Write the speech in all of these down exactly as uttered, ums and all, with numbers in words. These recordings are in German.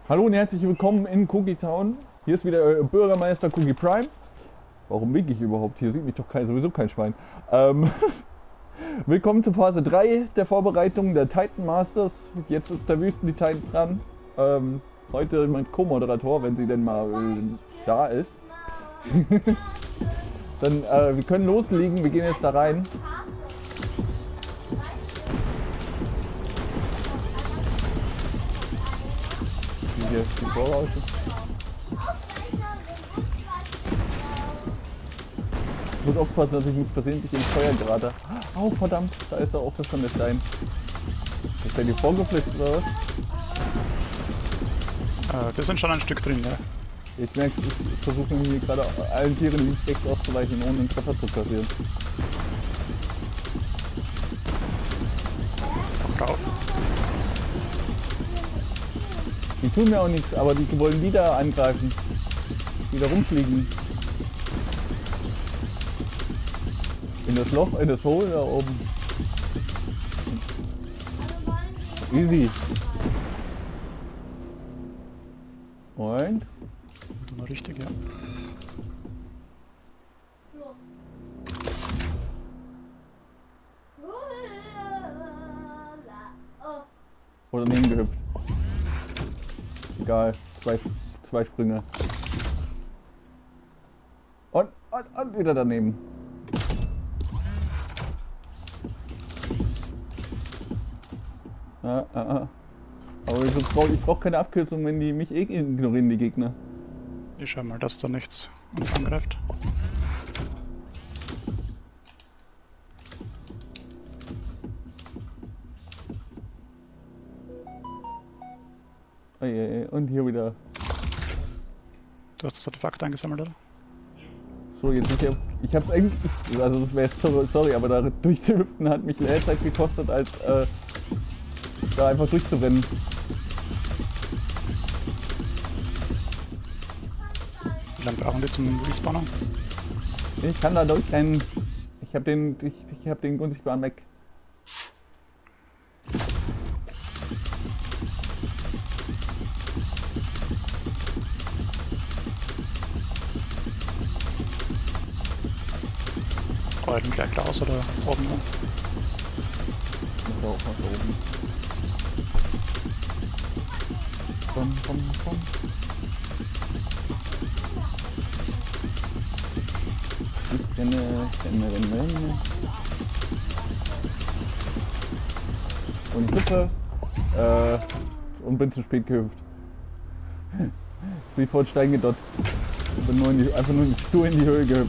Hallo und herzlich willkommen in Cookie Town. Hier ist wieder Bürgermeister Cookie Prime. Warum winke ich überhaupt? Hier sieht mich doch kein, sowieso kein Schwein. Ähm, willkommen zu Phase drei der Vorbereitung der Titan Masters. Jetzt ist der Wüsten-Titan dran. Ähm, heute mein Co-Moderator, wenn sie denn mal äh, da ist. Dann, äh, wir können loslegen, wir gehen jetzt da rein. Hier ist die Voraus. Ich muss aufpassen, dass ich nicht versehentlich ins Feuer gerate. Oh verdammt, da ist doch auch schon der Stein. Ist der dir vorgeflitzt oder was? Äh, wir sind schon ein Stück drin, ja. Ich merke, ich versuche hier gerade allen Tieren links rechts auszuweichen, ohne einen Treffer zu kassieren. Drauf. Die tun mir auch nichts, aber die wollen wieder angreifen. Wieder rumfliegen. In das Loch, in das Hole da oben. Easy. Und? Genau richtig, ja. Oder neben gehüpft. Egal. Zwei, zwei Sprünge. Und, und, und wieder daneben. Ah, ah, ah. Aber ich brauche ich brauch keine Abkürzung, wenn die mich eh ignorieren, die Gegner. Ich schau mal, dass da nichts uns angreift. Oh, yeah, und hier wieder. Du hast das Artefakt eingesammelt, oder? So, jetzt ich hab, ich hab's eigentlich, also das wäre sorry, sorry, aber da durchzuhüpfen hat mich mehr Zeit gekostet, als äh, da einfach durchzurennen. Wie lange brauchen wir zum Respawnen? Ich kann da durchrennen. Ich hab den, ich, ich hab den unsichtbaren weg. Rollen gleich raus oder oben? Ne? Muss da auch was da oben. Bum, bum, bum. Ich renne, renne, renne, renne. Und ich hüpfe. Äh, und bin zu spät gehüpft. Wie vor den Stein gedotzt. Bin nur in die, einfach nur stur in die Höhe gehüpft.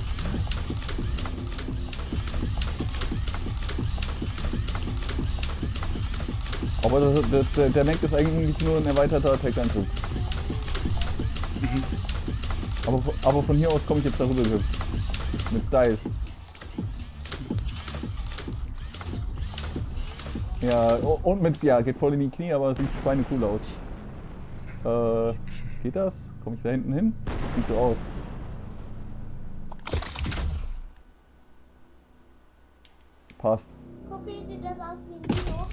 Aber das, das, der, der Mac ist eigentlich nur ein erweiterter Attack-Anzug. Mhm. Aber, aber von hier aus komme ich jetzt darüber gehüpft. Mit Style. Ja, und mit, ja, geht voll in die Knie, aber sieht schweinecool aus. Äh, geht das? Komme ich da hinten hin? Sieht so aus. Passt. Cookie, sieht das aus wie ein Dino?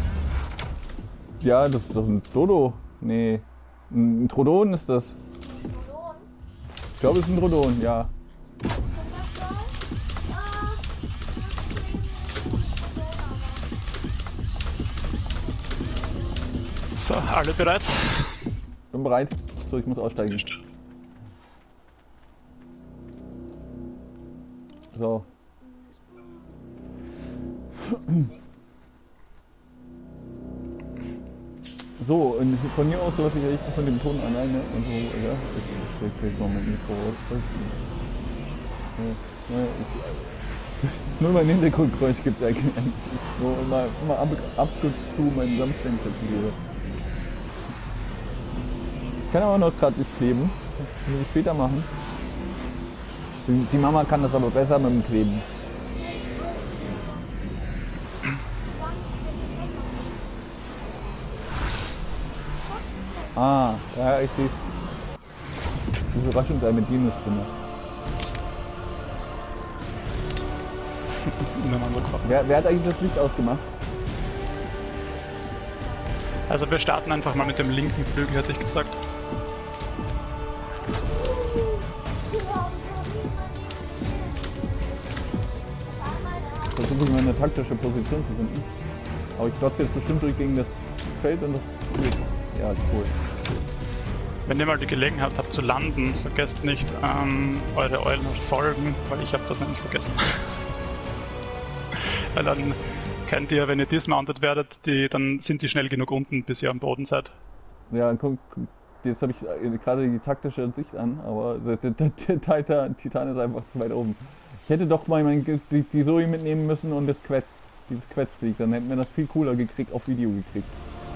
Ja, das ist doch ein Dodo. Nee. Ein Trodon ist das. Melon? Ich glaube, es ist ein Trodon, ja. Und das soll? Ah, So, alle bereit? Bin bereit. So, ich muss aussteigen. So. So, und von hier aus lasse ich echt von dem Ton alleine und so, ja. Ich krieg mal mein Mikro raus. Ja, ja, ich, nur mein Hintergrundgeräusch gibt es eigentlich. Nur mal, mal ab, ab und zu meinen Samstag gebe. Ich kann aber noch gerade nicht kleben. Das muss ich später machen. Die, die Mama kann das aber besser mit dem Kleben. Ah, ja, ich sehe. Die Überraschung sei mit Dinos drin. Ineinander gefahren. Wer, wer hat eigentlich das Licht ausgemacht? Also wir starten einfach mal mit dem linken Flügel, hätte ich gesagt. Versuche ich mal eine taktische Position zu finden. Aber ich klotze jetzt bestimmt durch gegen das Feld und das... Ja, ist cool. Wenn ihr mal die Gelegenheit habt zu landen, vergesst nicht ähm, eure Eulen und Folgen, weil ich habe das nämlich vergessen. Weil dann könnt ihr, wenn ihr dismounted werdet, die, dann sind die schnell genug unten, bis ihr am Boden seid. Ja, guck, jetzt habe ich gerade die taktische Sicht an, aber der, der, der Titan, Titan ist einfach zu weit oben. Ich hätte doch mal mein, die, die Zoe mitnehmen müssen und das Quetz, dieses Quetzflieg, dann hätten wir das viel cooler gekriegt, auf Video gekriegt.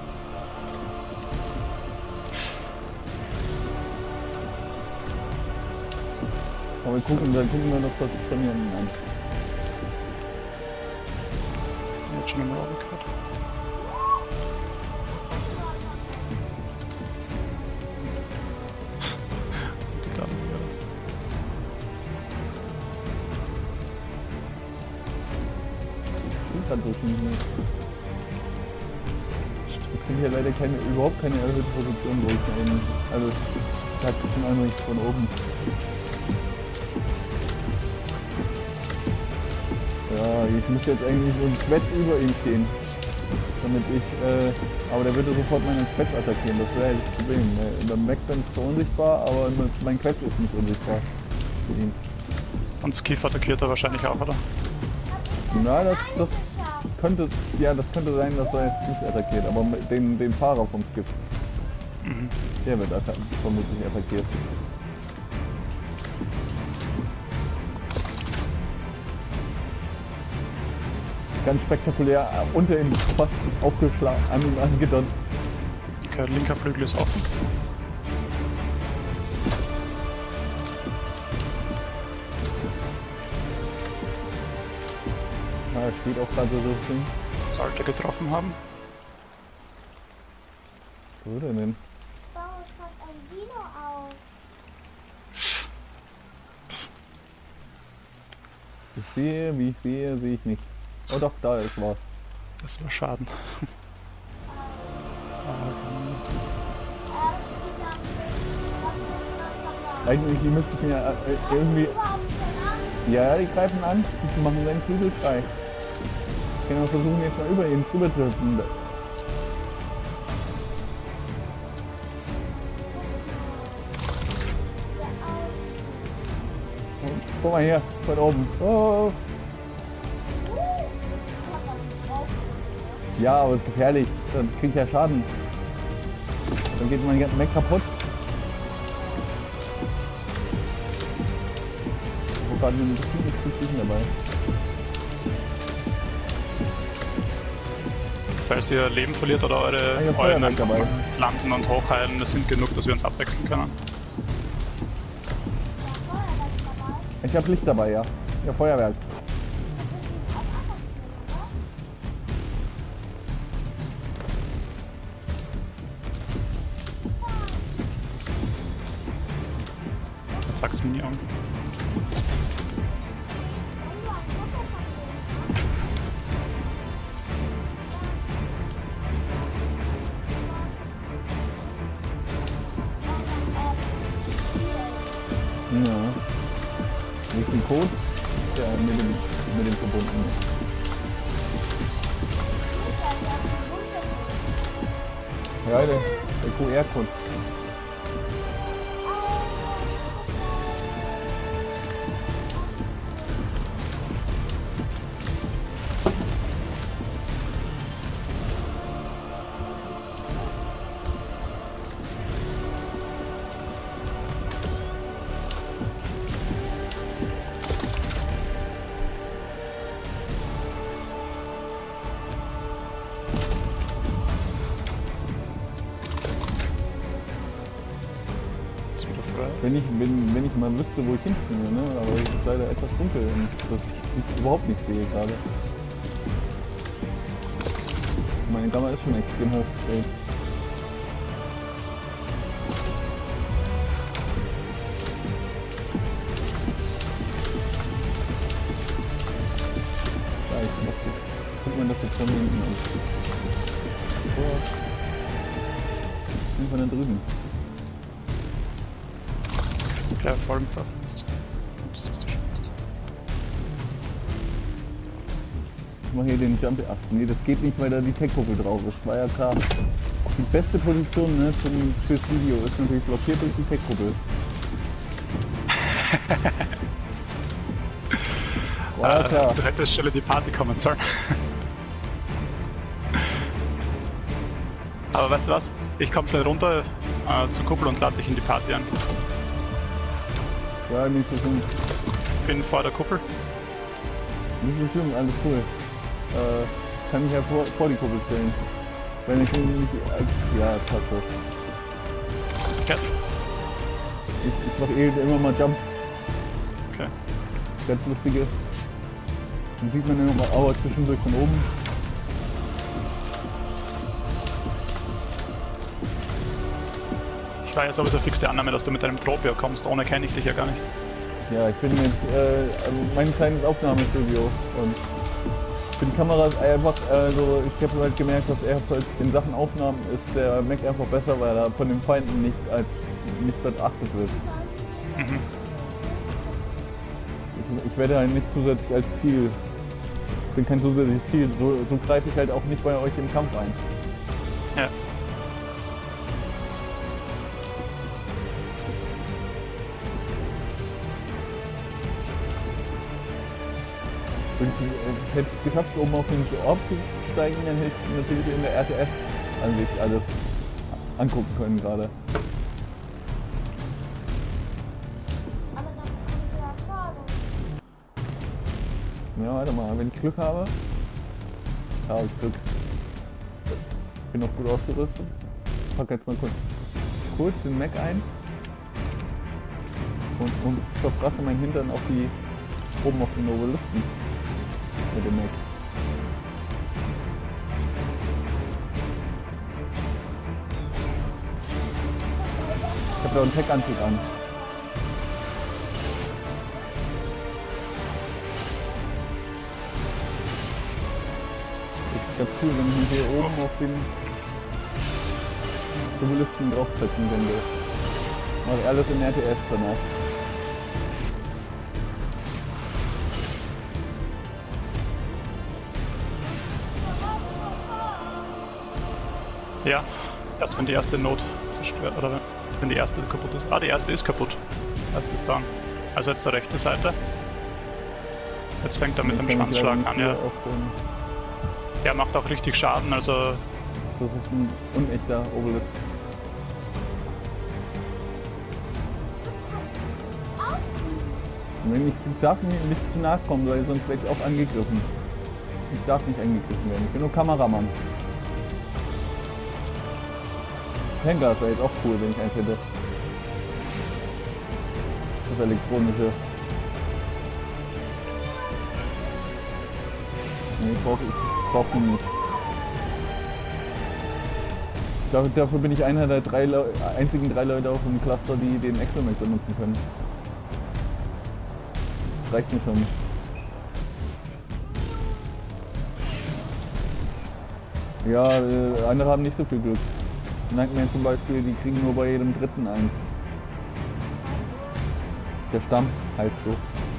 Aber wir gucken, dann gucken wir das von hier unten an. Jetzt schon im Raum gehört. Total. Ich kann so viel nicht. Ich finde hier leider keine, überhaupt keine erhöhte Position, wo ich da eben alles taktischen Anricht von oben. Ja, ich muss jetzt eigentlich so ein Quetz über ihm stehen. Damit ich, äh, aber der würde sofort meinen Quetz attackieren, das wäre das Problem. Beim Mac bin ich zwar unsichtbar, aber mein Quetz ist nicht unsichtbar für ihn. Und Skiff attackiert er wahrscheinlich auch, oder? Na, das, das könnte, ja, das könnte sein, dass er jetzt nicht attackiert, aber den, den Fahrer vom Skiff, Mhm. der wird atta vermutlich attackiert. Ganz spektakulär, äh, unter ihm fast aufgeschlagen, an ihm angedonnert. Okay, linker Flügel ist offen. Ja, er steht auch gerade so das Ding. Sollte getroffen haben. Wo ist er denn? Baue gerade ein Video auf. Ich sehe, wie ich sehe, sehe ich nicht. Oh doch, da ist was. Das war Schaden. Eigentlich, die müssten mir äh, irgendwie... Ja, die greifen an, die machen seinen Flügel frei. Ich kann auch versuchen, jetzt mal über ihn drüber zu hüpfen. Guck mal hier, von oben. Oh. Ja, aber ist gefährlich. Dann krieg ich ja Schaden. Dann geht mein ganzer Mac kaputt. Ich habe gerade ein bisschen Fliegen dabei. Falls ihr Leben verliert oder eure Ah, ich hab Eulen Feuerwerk einfach dabei. landen und hochheilen, das sind genug, dass wir uns abwechseln können. Ich habe Licht dabei, ja. Ja, Feuerwerk. Jetzt sag's mir nie an. Ja. Wo ist ein Code? Ja, mit dem, mit dem verbunden. Ja, der, der Q R-Code. Ist wieder frei. Wenn ich, wenn, wenn ich mal wüsste, wo ich hinspringe, ne? Aber es ist leider etwas dunkel und das ist überhaupt nicht sehe gerade. Meine Gamma ist schon extrem hochgestellt. Da ist noch gut. Guck mal, das jetzt von hinten an. So. von da drüben. Ja, Folgenpfad. Ich mache hier den Jump. Ach nee, das geht nicht, weil da die Tech-Kuppel drauf ist. War ja klar. Die beste Position, ne, zum, fürs Video ist natürlich blockiert durch die Tech-Kuppel. War ja klar. Du hättest schon in die Party kommen sollen. Aber weißt du was? Ich komme schnell runter äh, zur Kuppel und lade dich in die Party ein. Ja, nicht so schlimm. Ich bin vor der Kuppel. Nicht so schlimm, alles cool. Äh, kann mich ja vor, vor die Kuppel stellen. Wenn ich nicht... Ja, passt das. Okay. Ich, ich mache eh immer mal Jump. Okay. Ganz lustige. Dann sieht man immer mal Aua zwischendurch von oben. Ich war ja sowieso fix der Annahme, dass du mit deinem Tropio kommst. Ohne kenne ich dich ja gar nicht. Ja, ich bin jetzt, äh, also mein kleines Aufnahmestudio und für die Kameras einfach, also ich habe halt gemerkt, dass er halt in Sachen Aufnahmen ist der Mac einfach besser, weil er von den Feinden nicht als nicht beachtet wird. Mhm. Ich, ich werde halt nicht zusätzlich als Ziel, ich bin kein zusätzliches Ziel, so, so greife ich halt auch nicht bei euch im Kampf ein. Ja. Und ich hätte es geschafft, oben auf den Orb zu steigen, dann hätte ich natürlich in der R T S-Ansicht alles angucken können gerade. Aber dann kommt ja Schaden. Ja, warte mal, wenn ich Glück habe. Ja, hab ich Glück. Ich bin noch gut ausgerüstet. Ich pack jetzt mal kurz, kurz den Mac ein. Und, und verbrasse meinen Hintern auf die, oben auf den Obelisken. Mit dem Mac. Ich hab da einen Tech-Anzug an. Das ist ganz cool, wenn ich mich hier oben auf den Obelisken draufsetzen könnte. Mach alles in R T S danach. Ja, erst wenn die erste Not zerstört, oder wenn die erste kaputt ist. Ah, die erste ist kaputt. Erste ist down. Also jetzt der rechte Seite. Jetzt fängt er mit dem Schwanzschlag an, ja. Er macht auch richtig Schaden, also... Das ist ein unechter Obelisk. Ich darf nicht, nicht zu nahe kommen, weil sonst werde ich auch angegriffen. Ich darf nicht angegriffen werden, ich bin nur Kameramann. Handgas wäre jetzt auch cool, wenn ich eins hätte. Das elektronische. Nee, ich brauche ich brauch ihn nicht. Dafür, dafür bin ich einer der drei Le einzigen drei Leute auf dem Cluster, die den Exomac benutzen können. Das reicht mir schon. Ja, äh, andere haben nicht so viel Glück. Nightmare zum Beispiel, die kriegen nur bei jedem dritten ein. Der Stamm heißt so.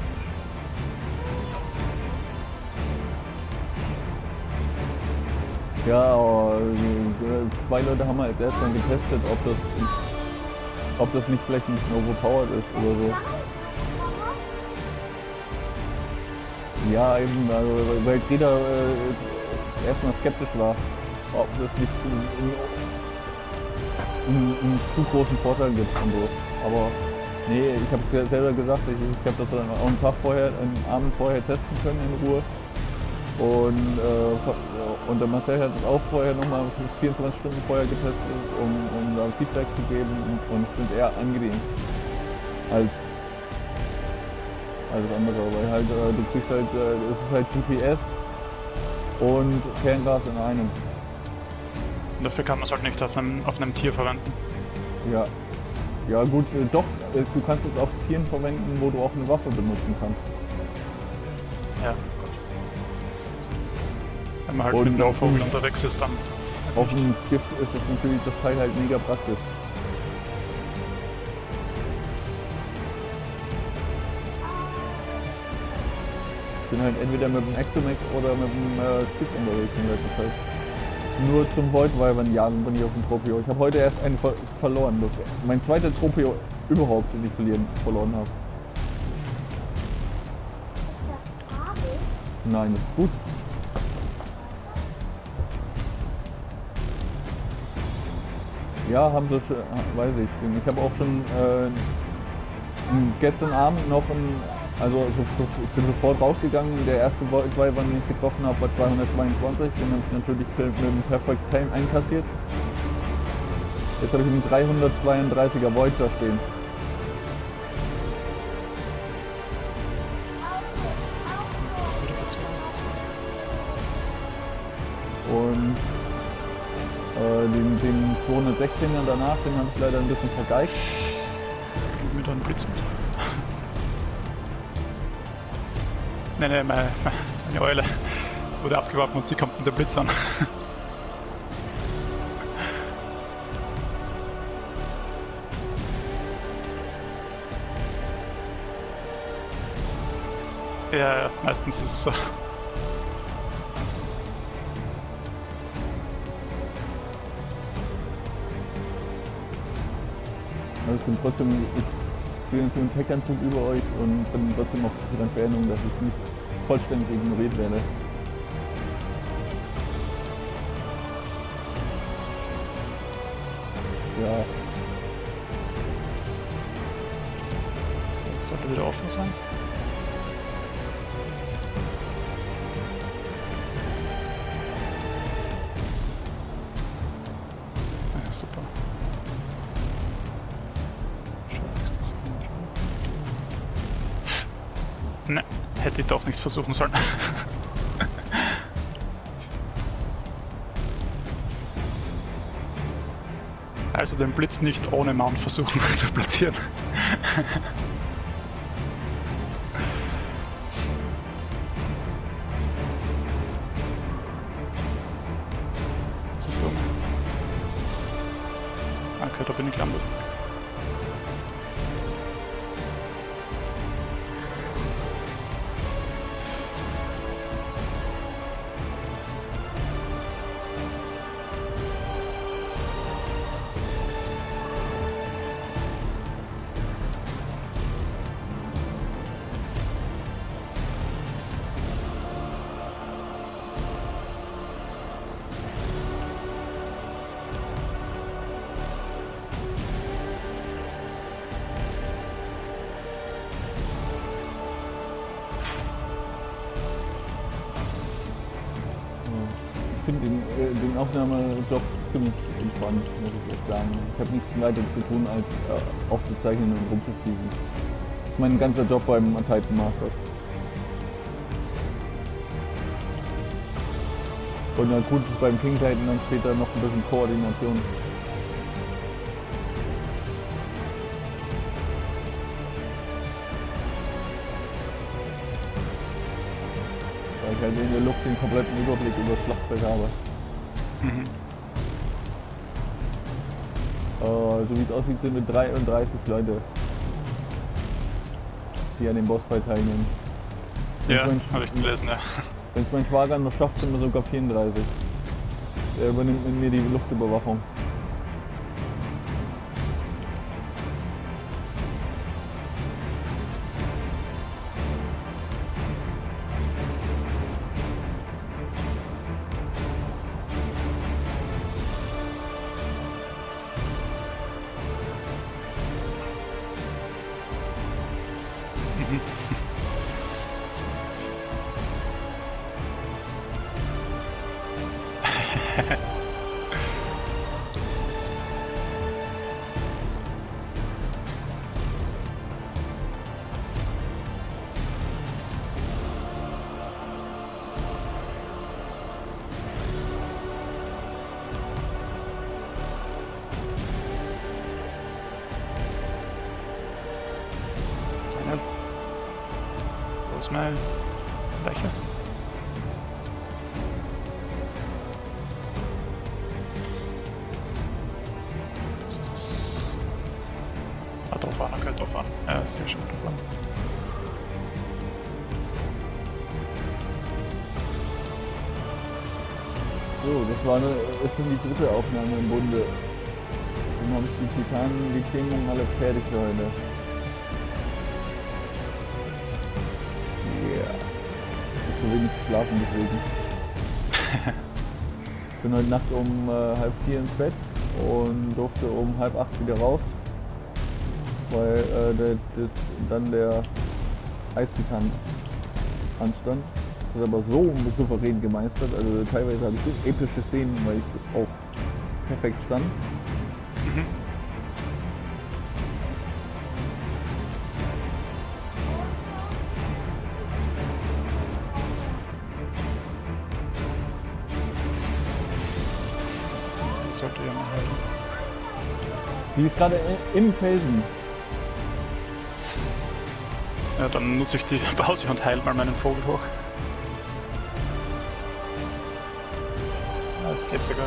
Ja, aber äh, zwei Leute haben halt erst dann getestet, ob das, ob das nicht vielleicht ein bisschen overpowered ist oder so. Ja, eben, also, weil jeder äh, erstmal skeptisch war, ob das nicht einen, einen zu großen Vorteil gibt und so. Aber nee, ich habe es selber gesagt, ich, ich habe das dann auch einen Tag vorher, einen Abend vorher testen können in Ruhe. Und, äh, und der Marcel hat es auch vorher nochmal vierundzwanzig Stunden vorher getestet, um, um da Feedback zu geben, und ich finde eher angenehm als alles andere, weil halt äh, du kriegst halt, äh, es ist halt G P S und Kerngas in einem. Und dafür kann man es halt nicht auf einem, auf einem Tier verwenden. Ja. Ja gut, äh, doch, äh, du kannst es auf Tieren verwenden, wo du auch eine Waffe benutzen kannst. Ja, gut. Wenn man halt Und mit einem Vogel unterwegs ist, dann Auf dem Skiff ist es natürlich das Teil halt mega praktisch. Ich bin halt entweder mit dem Exomax oder mit dem äh, Skiff unterwegs in letzter Zeit. Nur zum Voidwivern jagen bin ich auf dem Tropeo. Ich habe heute erst einen ver verloren. Das mein zweiter Tropeo überhaupt, den ich verlieren, verloren habe. Nein, das ist gut. Ja, haben sie schon, weiß ich. Ich habe auch schon äh, gestern Abend noch ein, also so, so, ich bin sofort rausgegangen. Der erste Voidwiver, den ich getroffen habe, war zweihundertzweiundzwanzig. Den habe ich natürlich mit dem Perfect Time einkassiert. Jetzt habe ich einen dreihundertzweiunddreißiger Void da stehen. Und äh, den, den zweihundertsechzehner danach, den habe ich leider ein bisschen vergeigt. Gib mir da einen Blitz mit. Ne, ne, meine, meine Eule wurde abgeworfen und sie kommt mit der Blitz an. Ja, ja, meistens ist es so. Also ich bin trotzdem, ich spiele jetzt im Tech-Anzug über euch und bin trotzdem noch dran Veränderung, dass ich nicht vollständig ignoriert werde. Ja. Das sollte wieder offen sein. Ja, super. Ne, hätte ich doch nicht versuchen sollen. Also den Blitz nicht ohne Mount versuchen zu platzieren. Was ist da? Okay, da bin ich gelandet. Ich finde den, äh, den Aufnahmejob ziemlich entspannt, muss ich echt sagen. Ich habe nichts weiter zu tun, als äh, aufzuzeichnen und rumzufliegen. Das ist mein ganzer Job beim Titan Master. Und na gut, beim King Titan dann später noch ein bisschen Koordination. Weil ich halt in der Luft den kompletten Überblick über das Schlachtfeld habe. Mhm. Uh, so wie es aussieht, sind wir dreiunddreißig Leute, die an dem Bossfight teilnehmen. Ja, habe ich gelesen, ja. Wenn es mein Schwager noch schafft, sind wir sogar vierunddreißig. Der übernimmt mit mir die Luftüberwachung. Wo ist mein Leiche? Ah, drauf an, okay, drauf an. Ja, sehr schön drauf an. So, das war eine, ist schon die dritte Aufnahme im Bunde. Dann habe ich die Titanen, die Klingung alle fertig für heute. Yeah. Ich habe zu wenig geschlafen deswegen. Ich bin heute Nacht um äh, halb vier ins Bett und durfte um halb acht wieder raus, weil äh, der, der, dann der Eistitan anstand. Das ist aber so souverän gemeistert, also teilweise habe ich so epische Szenen, weil ich auch perfekt stand. Mhm. Das sollte ja mal helfen. Die ist gerade im Felsen. Ja, dann nutze ich die Pause und heile mal meinen Vogel hoch. Ja, das geht sogar.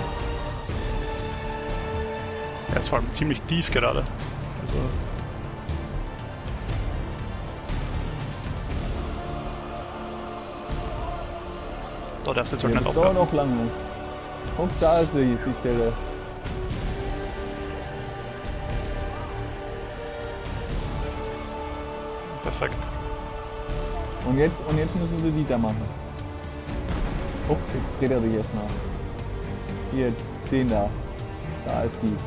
Er ist vor allem ziemlich tief gerade. Also. Da darfst du jetzt halt Ja, nicht das dauert aufhören. auch lange. Und da ist sie, die Stelle. Perfekt. Und jetzt, und jetzt müssen sie die da machen. Oh, jetzt dreht er sich erst nach. Hier, den da. Da ist die.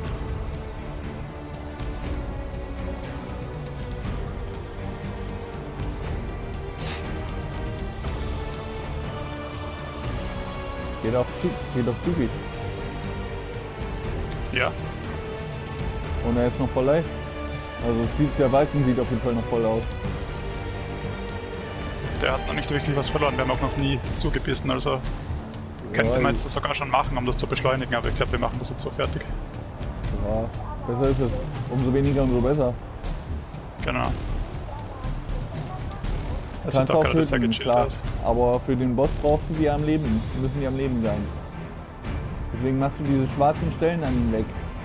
Geht doch, geht doch zügig. Ja, Und er ist noch voll leicht. Also es sieht, der Balken sieht auf jeden Fall noch voll aus. der hat noch nicht wirklich was verloren. Wir haben auch noch nie zugebissen, also könnte man jetzt das sogar schon machen, um das zu beschleunigen, aber ich glaube, wir machen das jetzt so fertig. Ja, besser ist es. Umso weniger, umso besser. Genau. Das Kannst sieht auch auch gerade sehr töten, gechillt klar. aus. Aber für den Boss brauchst du die am Leben. Müssen die am Leben sein. Deswegen machst du diese schwarzen Stellen an ihm weg.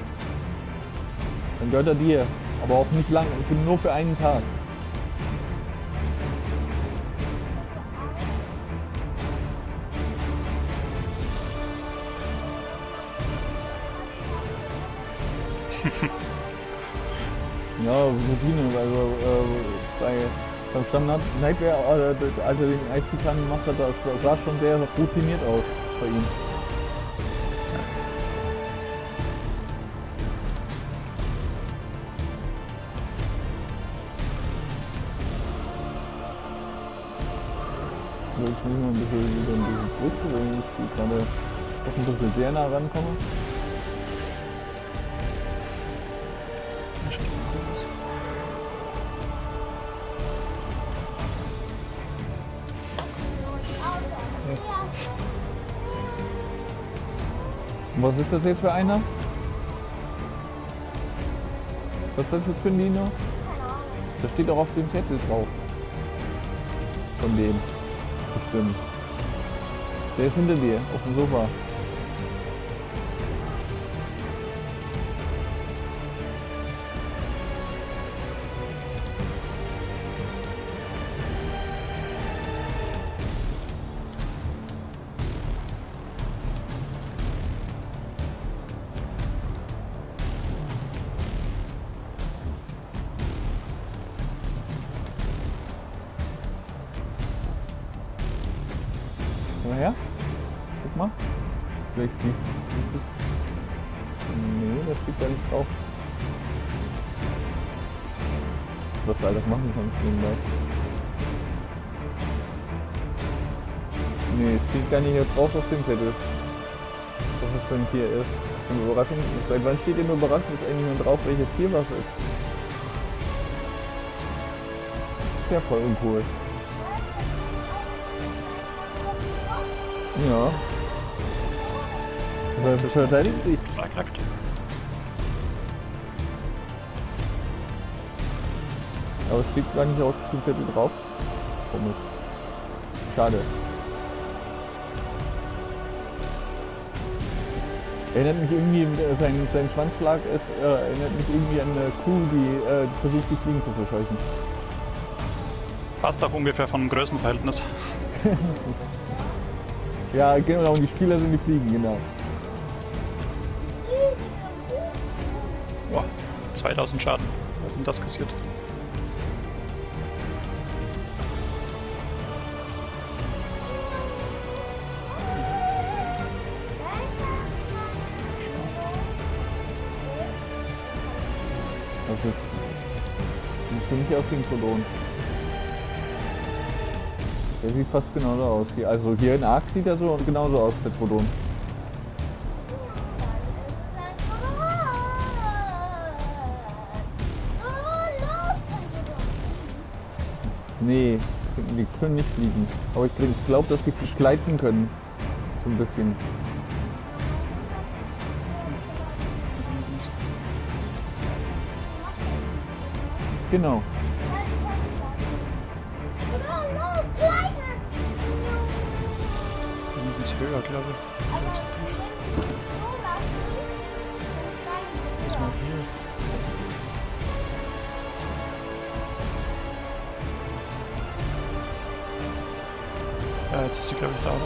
Dann gehört er dir. Aber auch nicht lang, für, nur für einen Tag. Ja, Routine, also äh, bei, beim Standard Nightmare, äh, als er den Eistitan gemacht hat, das sah schon sehr routiniert aus bei ihm. So, jetzt müssen wir ein bisschen wieder ein bisschen zurück, weil ich gerade doch ein bisschen sehr nah rankomme. Und was ist das jetzt für einer? Was ist das jetzt für ein Dino? Das steht auch auf dem Zettel drauf. Von dem. Bestimmt. Der ist hinter dir, auf dem Sofa. Komm mal her. Guck mal. Vielleicht siehst du es. Nee, das steht da nicht drauf. Was du alles machen kannst nebenbei. Nee, es steht gar nicht hier drauf auf dem Zettel. Was das für ein Tier ist. Eine Überraschung. Seit wann steht im Überraschungsende drauf, welches Tier was ist? Ist ja voll uncool. Ja. Das verteidigt sich. Verklagt. Aber es steht gar nicht auf dem Zettel drauf. Komisch. Schade. Erinnert mich irgendwie, äh, sein, sein Schwanzschlag ist, äh, erinnert mich irgendwie an eine Kuh, die äh, versucht, die Fliegen zu verscheuchen. Passt auch ungefähr vom Größenverhältnis. Ja, genau, und die Spieler sind die Fliegen, genau. Boah, zweitausend Schaden. Wer hat denn das kassiert? Das ist, das ist für mich auch gegen Trodon. Der sieht fast genauso aus. Hier, also hier in Ark sieht er so genauso aus, der Trodon. Nee, die können nicht fliegen. Aber ich glaube, dass die gleiten können. So ein bisschen. Genau. Wir müssen es höher, glaube ich. Zu tief. Was mal hier? Ja, jetzt ist sie, glaube ich, da. Oder?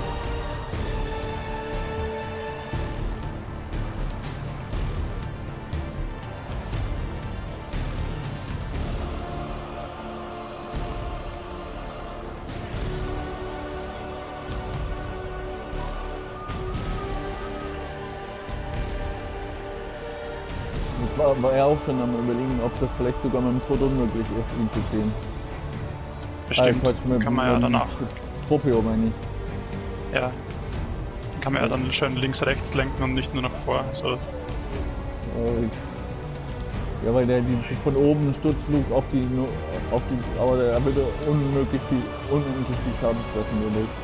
Ich war, war ja auch schon am Überlegen, ob das vielleicht sogar mit dem Trodon möglich ist, ihn zu sehen. Bestimmt. Ah, Quatsch, mit, Kann man ja mit danach. Tropeo meine ich. Ja. Den kann man ja dann schön links, rechts lenken und nicht nur nach vor. So. Äh, Ja, weil der die, von oben einen Sturzflug auf die, auf die, aber der würde unmöglich viel, unendlich viel Schaden treffen, würde ich.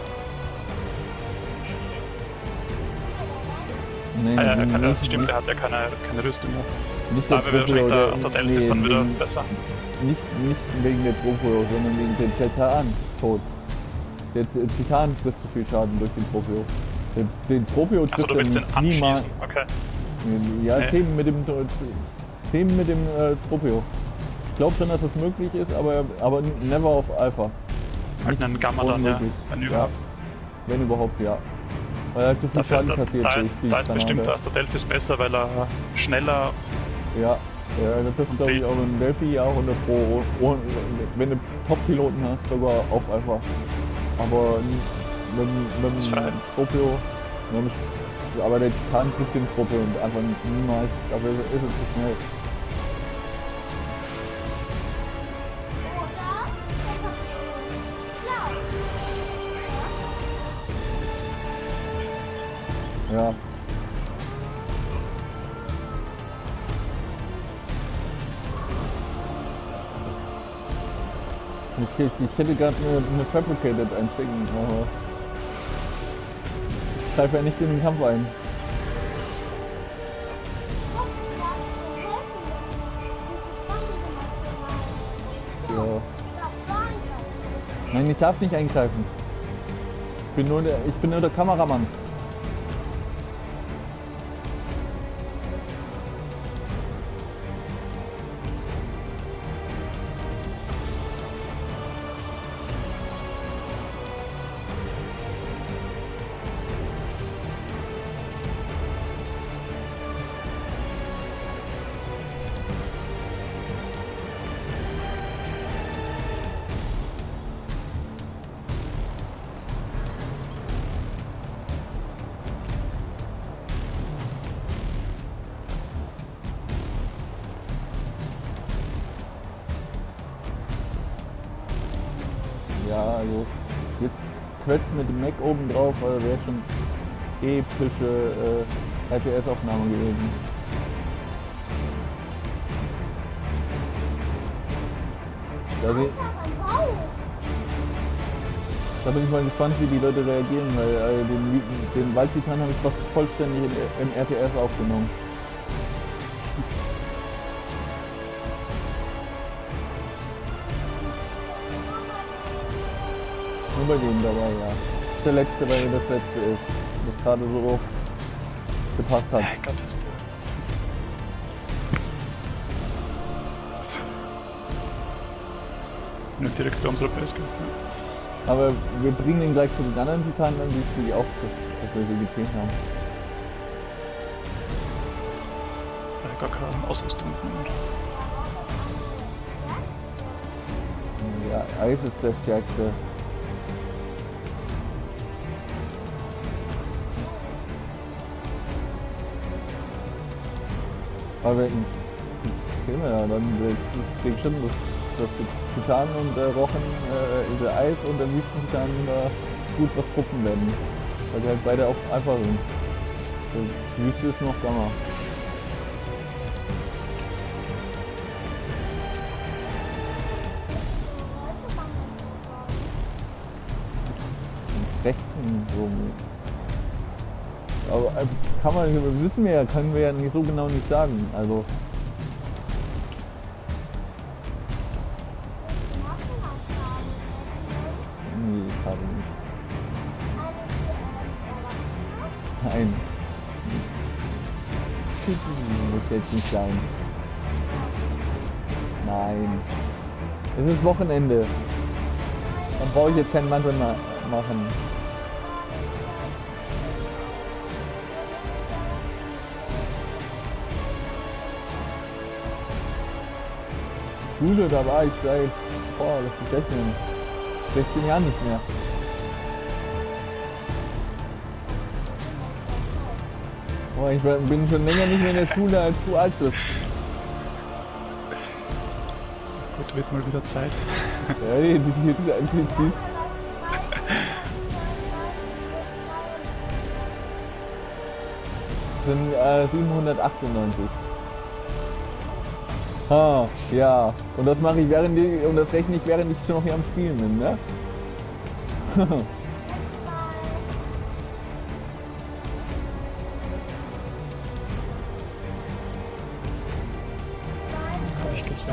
Nee, Ah, ja, nee, kann, nicht, das stimmt, nicht, er hat ja keine, keine Rüstung mehr. nicht der Aber wir Tropeo, wahrscheinlich der, da auf der Delphi ist dann nee, wieder wegen- besser. Nicht, nicht wegen der Tropeo, sondern wegen dem Titan-Tod. Der T- Titan frisst zu viel Schaden durch den Tropeo. Den, den Tropeo Achso, trifft du willst den er niemals. anschießen. Okay. Ja, Nee. Themen mit dem, Themen mit dem äh, Tropeo. Ich glaube schon, dass das möglich ist, aber, aber never auf Alpha. Halt einen Gamma dann, ja. unmöglich. Wenn Ja, überhaupt. wenn überhaupt, ja. Weil er zu viel Dafür, Schaden da, kassiert da, durch ist, die da ist bestimmt, Granate. da ist der Delphi besser, weil er schneller. Ja, ja, das ist glaube ich auch im Delphi ja auch in der Pro. Und wenn du Top-Piloten hast, sogar auf Alpha. Aber mit, mit Ist dem frei. Tropeo, mit dem- aber der Titan trifft den Tropeo und einfach niemals, dafür ist es zu schnell. Ja. Ich, ich, ich hätte gerade eine, eine Fabricated einschicken, aber ich greife ja nicht in den Kampf ein. Ja. Nein, ich darf nicht eingreifen. Ich bin nur der, ich bin nur der Kameramann. Ja, also jetzt Quetz mit dem Mac oben drauf, also wäre schon epische äh, R T S-Aufnahme gewesen. Da, se- da bin ich mal gespannt, wie die Leute reagieren, weil äh, den, den Waldtitan habe ich fast vollständig im, im R T S aufgenommen. Nur bei dem dabei, ja. Der letzte, weil das letzte ist. Das gerade so gepasst hat. Gott ist der. Nicht direkt bei unserer Base gehen. Aber wir bringen den gleich zu den anderen Titanen, dann siehst du die auch, dass, dass wir sie getötet haben. Weil gar keine Ausrüstung mitnehmen. Ja, Eis ist der stärkste. Aber wir sehen wir ja dann, ich denke schon, dass, dass die Titanen und der Rochen, äh, der Eis und der Wüstentitan äh, gut was gucken werden. Weil die halt beide auch einfach sind. Die Wüste ist noch Gamma. Rechten so. Aber äh, kann man, wissen wir ja, können wir ja nicht so genau nicht sagen. Also. Nee, gerade nicht. Nein. Muss jetzt nicht sein. Nein. Es ist Wochenende. Dann brauche ich jetzt keinen Mantel ma machen. Schule, da war ich seit, boah, das ist sechzehn, sechzehn Jahren nicht mehr. Boah, ich bin schon länger nicht mehr in der Schule, als du alt bist. Gut, wird mal wieder Zeit. Ja, die, die, die, die, die. sind äh, siebenhundertachtundneunzig. Ah, ja. Und das mache ich während die, und das rechne ich während ich schon noch hier am Spielen bin, ne? Hab ich gesehen.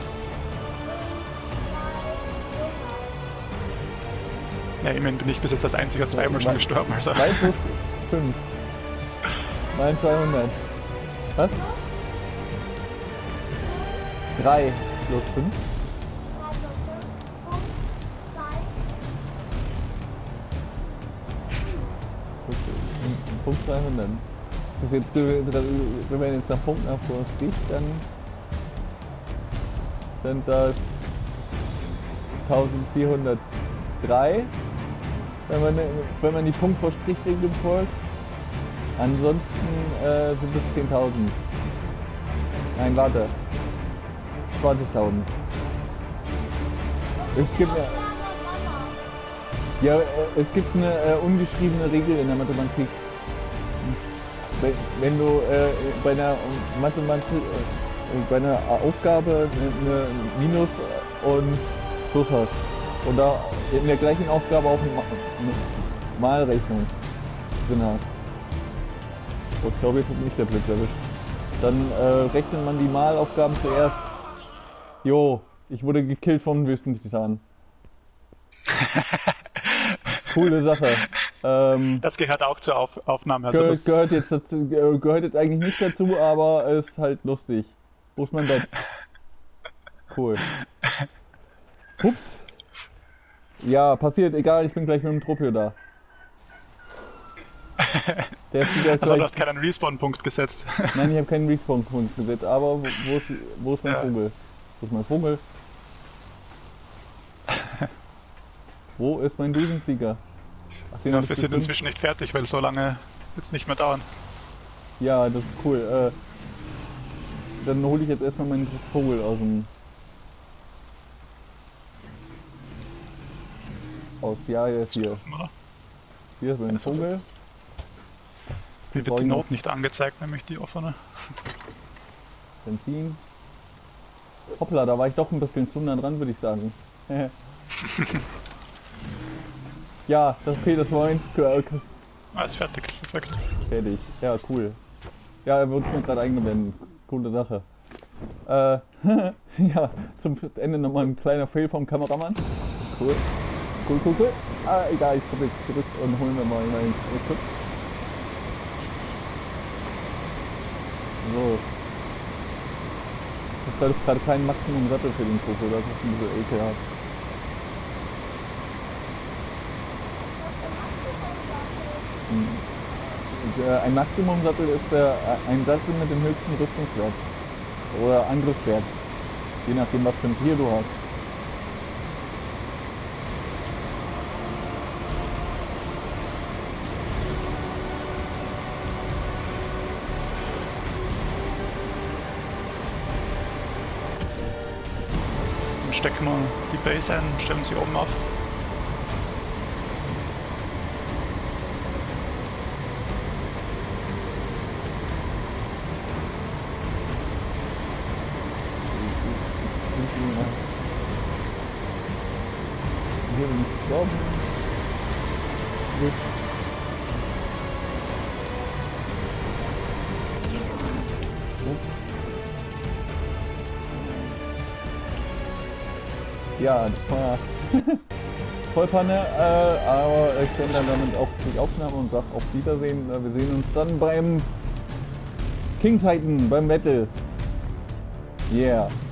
Ja, immerhin bin ich bis jetzt als einziger zweimal schon gestorben, also. zwei plus fünf. Mal zweihundert. Was? drei plus fünf. Punkt zweihundert. Das jetzt, wenn man jetzt nach Punkten abspricht, dann sind das eintausendvierhundertdrei, wenn man, wenn man die Punkt vor Strichregelung folgt. Ansonsten äh, sind es zehntausend. Nein, warte. zwanzigtausend. Es gibt ja, ja, es gibt eine äh, ungeschriebene Regel in der Mathematik. Wenn, wenn du äh, bei einer Mathematik, äh, bei einer Aufgabe eine Minus und Plus hast und da in der gleichen Aufgabe auch eine Malrechnung drin hast. Oh, ich glaube, jetzt hat mich der Blitz erwischt. Dann äh, rechnet man die Malaufgaben zuerst. Jo, ich wurde gekillt vom Wüstentitan. Coole Sache. Ähm, das gehört auch zur Auf Aufnahme. Also gehört, das gehört, jetzt dazu, gehört jetzt eigentlich nicht dazu, aber ist halt lustig. Wo ist mein Bett? Cool. Ups. Ja, passiert, egal, ich bin gleich mit dem Tropio da. Der ist wieder also du hast keinen Respawn-Punkt gesetzt. Nein, ich habe keinen Respawn-Punkt gesetzt, aber wo, wo, ist, wo ist mein ja. Vogel? Wo ist mein Vogel? Wo ist mein Düsenflieger? Ach, ja, wir sind inzwischen nicht fertig, weil so lange jetzt nicht mehr dauern. Ja, das ist cool. Äh, dann hole ich jetzt erstmal meinen Vogel aus dem... Aus, ja, er ist hier. Offen, hier ist mein Vogel. Wie wird die Not nicht angezeigt, nämlich die offene? Benzin. Hoppla, da war ich doch ein bisschen zu nah dran, würde ich sagen. Ja, das okay, das war ein... Ah, ist fertig, perfekt. Fertig, ja, cool. Ja, er wird mir gerade eingeblendet. Coole Sache. Äh, ja, zum Ende nochmal ein kleiner Fail vom Kameramann. Cool. Cool, cool, cool. Ah, egal, ich komme jetzt zurück und holen wir mal meinen Equip. So. Das ist gerade kein Maximum Sattel für den Koko, das ist ein bisschen ekelhaft. Hm. Ein Maximum-Sattel ist der, ein Sattel mit dem höchsten Rüstungswert. Oder Angriffswert. Je nachdem, was für ein Tier du hast. Dann stecken wir die Base ein und stellen sie oben auf. Hier bin ich gestorben. Gut. Ja, das war Vollpanne, äh, aber ich bin dann damit auch die Aufnahme und sag auf Wiedersehen. Wir sehen uns dann beim King Titan, beim Battle. Yeah.